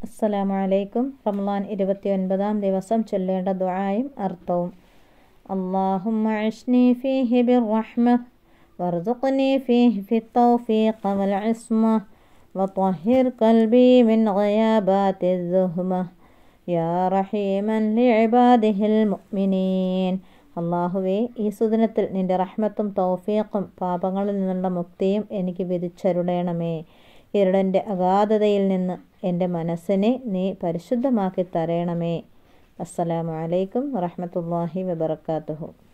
അസ്സലാമു അലൈക്കും. റമളാൻ 29-ാം ദിവസം ചൊല്ലേണ്ട ദുആയും അർത്ഥവും. അല്ലാഹുമ്മ അശ്നി ഫീഹി ബിർറഹ്മ വർസുഖ്നി ഫീഹി ഫിത്തൗഫീഖ വൽ ഇസ്മ വത്വഹിർ ഖൽബി മിൻ ഗയാബാതിൽ സുഹ്മ യാ റഹീമൻ ലിഇബാദിഹിൽ മുഅ്മിനീൻ. അല്ലാഹുവേ, ഈ സുദിനത്തിൽ നിന്റെ റഹ്മത്തും തൗഫീഖും പാപങ്ങളിൽ നിന്നുള്ള മുക്തിയും എനിക്ക് വിധിച്ചരുളേണമേ. ഇരുടൻ്റെ അഗാധതയിൽ നിന്ന് എൻ്റെ മനസ്സിനെ നീ പരിശുദ്ധമാക്കി തരേണമേ. അസ്സലാമു അലൈക്കും വറഹ്മത്തുള്ളാഹി വബറകാതുഹു.